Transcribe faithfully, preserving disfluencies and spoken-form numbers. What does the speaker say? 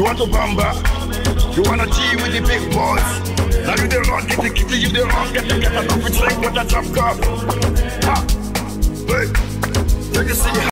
You want to bamba? You wanna G with the big boys? Now you the run, get the kitty, you the run, get the get a coffee drink with a drop cup. Ha! Hey, take a seat.